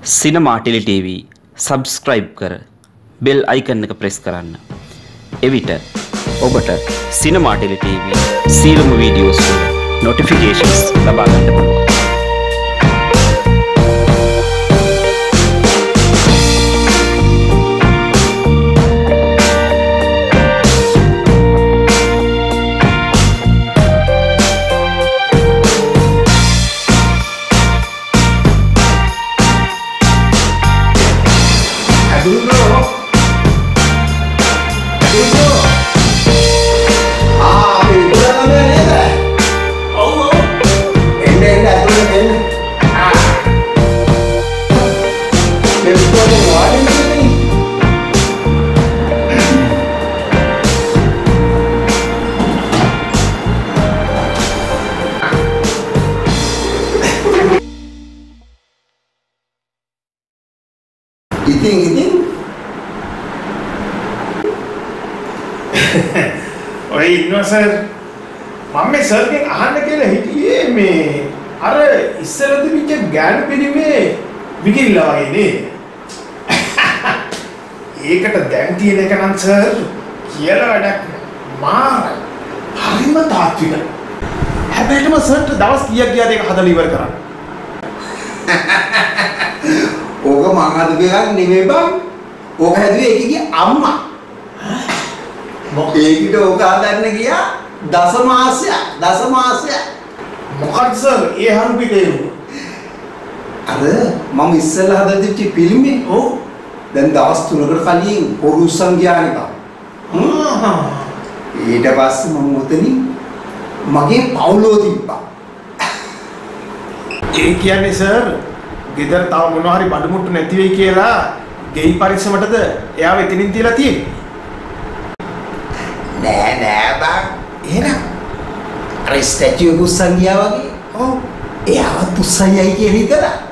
සිනමා tele TV subscribe කර bell icon එක ප්‍රෙස් කරන්න. එවිට ඔබට සිනමා ටෙලි ටීවී සියලුම වීඩියෝස් වල නොටිෆිකේෂන්ස් ලබා ගන්න පුළුවන්. ඉතින් ඔය ඉන්නවා සර් මම මේ සර්ගෙන් අහන්න කියලා හිටියේ මේ අර ඉස්සර තිබිච්ච ගෑනු පිළිමේ විකිල්ලා වගේ නේද? ඒකට දැන් තියෙන එක නම් සර් කියලා වැඩක් නෑ. හරිම තාත්වික. හැබැයිම සර්ට දවස් කීයක් ගියාද ඒක හදලා ඉවර කරන්න? ඕක මං හදපු එකක් නෙමෙයි බං. ඕක හැදුවේ ඒකගේ අම්මා. ඒකිට ඕක හදන්න ගියා දස මාසයක්. මොකක්ද සර් ඒ හරුපිටේ? අර මම ඉස්සෙල්ලා හදලා තිබ්ච පිළිමේ. ඔව්. දැන් දවස් 3කට කලින් පොරුස්සන් ගියානේ බං. ඊට පස්සේ මම උතනින් මගේ පවුලෝ තිබ්බා. ඒ කියන්නේ සර් ගෙදර තව මොනවා හරි බඩු මුට්ටු නැති වෙයි කියලා ගෙයි පරිස්සමටද එයාව එතනින් තියලා තියෙන්නේ. නෑ බං. එහෙනම් අර ස්ටැචු එක උස්සන් ගියා වගේ. ඔව්. එයාවත් උස්සන් යයි කියලා හිතලා.